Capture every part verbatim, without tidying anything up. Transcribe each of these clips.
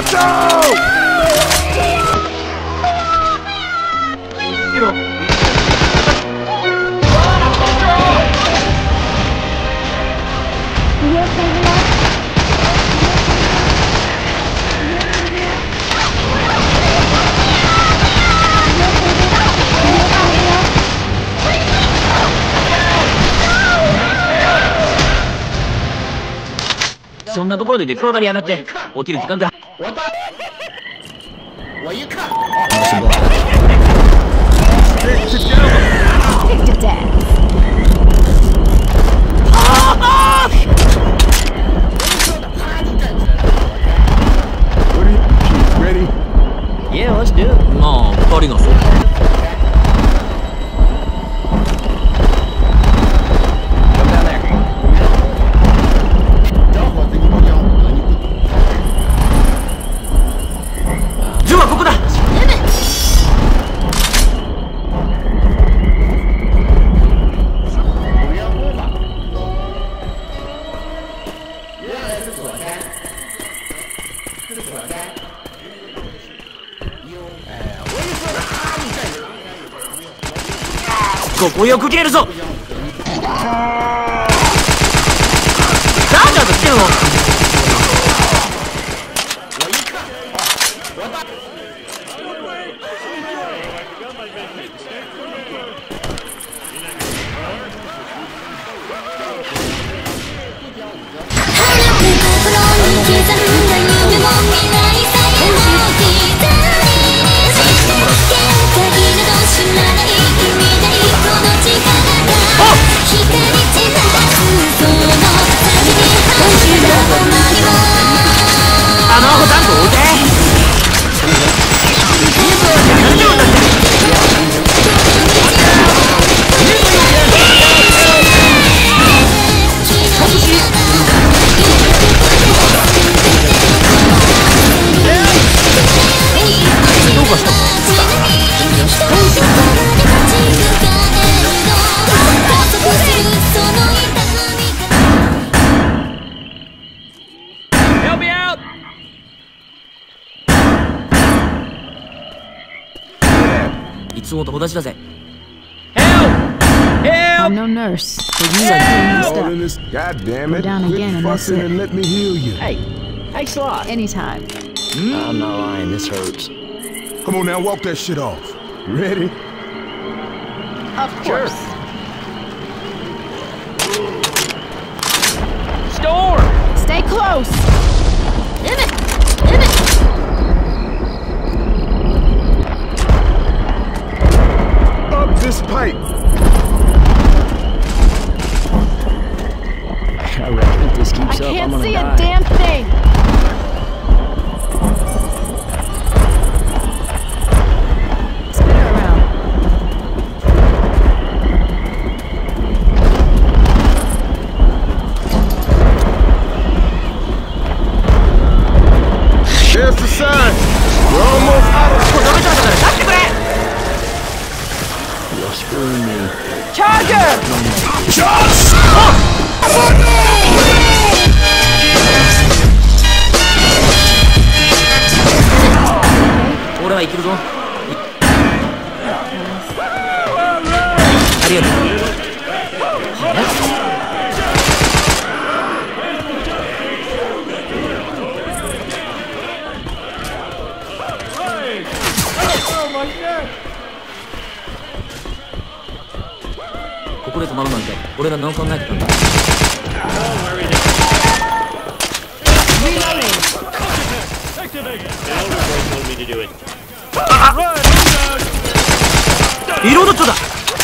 Watch out! そんなところでデプローダーやがって起きる時間だ。 我一看， Ready? Yeah, let's do it. まあ、二人がそう。銃はここだ。ここよく蹴るぞ。なんであんた来てるの。あのアホちゃんと置いて。どうかしたの？いつも友達だぜ。 I'm no nurse, but you are doing this stuff. God damn Go it. down again and that's Fussing and it. let me heal you. Hey, thanks a lot. Anytime. I'm not lying, this hurts. Come on now, walk that shit off. Ready? Of course. Storm! Stay close. In it, in it. Up this pipe. I reckon if this keeps I up, I'm can't gonna see die. a damn thing. Spin her around. There's the sign. We're almost out of... You're screwing me. Charger! Just! Oh! 俺は生きるぞ。ありがとう。ここで止まるなんて俺ら何考えてたんだ。リロード中だ。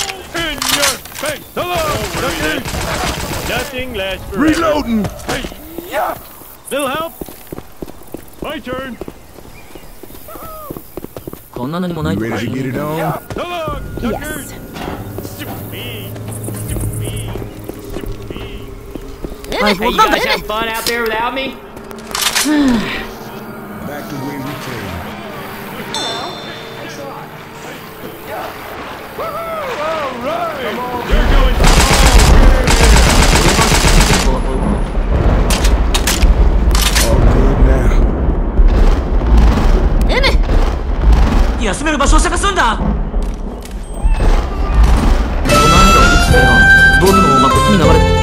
Reloading! Little help? My turn. こんな何もない You とか ready to get it on? So long, Yes. Stupid me. Stupid me. Stupid me. Hey, Hey, you guys have fun out there without me? Back the way we came. All right. You're going. All good now. める場所を探すんだ。この雨が降り続けばボートの方がこっちに流れて